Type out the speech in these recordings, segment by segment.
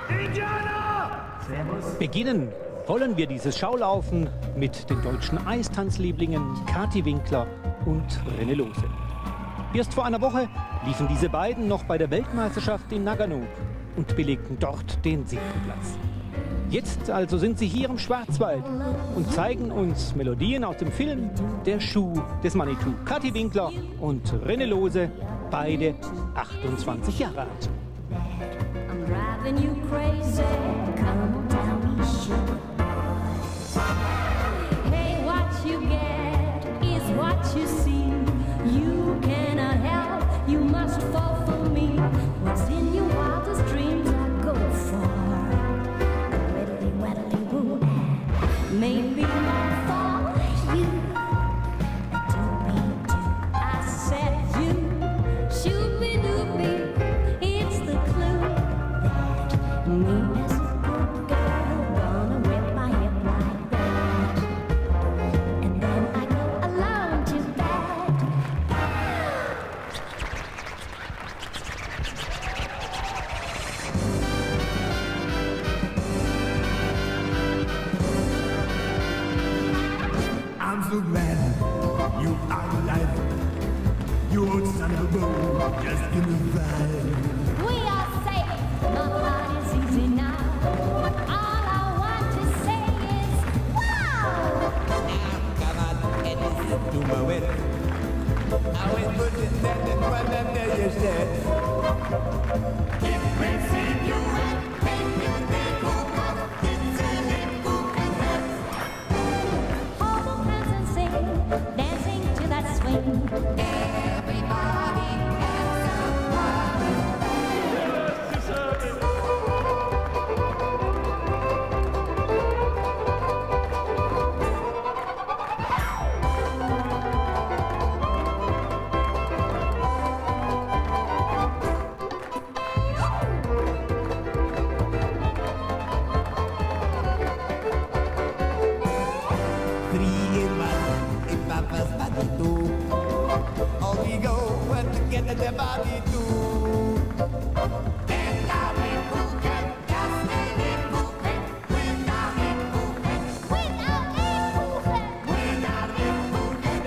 Beginnen wollen wir dieses Schaulaufen mit den deutschen Eistanzlieblingen Kathi Winkler und René Lose. Erst vor einer Woche liefen diese beiden noch bei der Weltmeisterschaft in Nagano und belegten dort den 7. Platz. Jetzt also sind sie hier im Schwarzwald und zeigen uns Melodien aus dem Film Der Schuh des Manitou. Kathi Winkler und René Lose, beide 28 Jahre alt. I'm driving you crazy, come on, tell me sugar. Hey, what you get is what you see. You cannot help, you must fall for me. What's in your wildest dreams, I go for. Widdly, waddly, woo, maybe not for you. Doobie-doo, I said you. Shooby-dooby, it's the clue that me as a good girl gonna whip my hip like that, and then I go alone to bed. I'm so glad you are alive. You old son of a bone, just give me five. We are safe, not life is easy now. All I want to say is wow. Come on, and listen to my wit. I was putting that in front of you said. If we see you and make you think of it's a little Hold hands and sing, dancing to that swing. everybody has the body too. And now we cooking, just a cooking, without it cooking, Without a movement. without it cooking.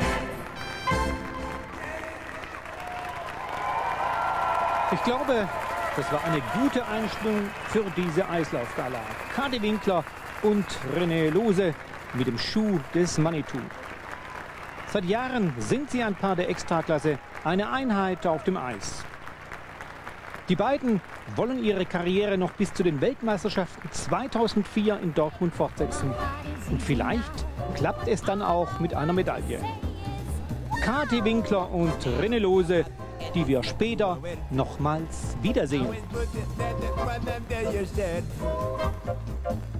Ich glaube, das war eine gute Einstimmung für diese Eislaufgala. Kathi Winkler und René Lose mit dem Schuh des Manitou. Seit Jahren sind sie ein Paar der Extraklasse, eine Einheit auf dem Eis. Die beiden wollen ihre Karriere noch bis zu den Weltmeisterschaften 2004 in Dortmund fortsetzen. Und vielleicht klappt es dann auch mit einer Medaille. Kathi Winkler und René Lose, die wir später nochmals wiedersehen. Always putting that in front of you said.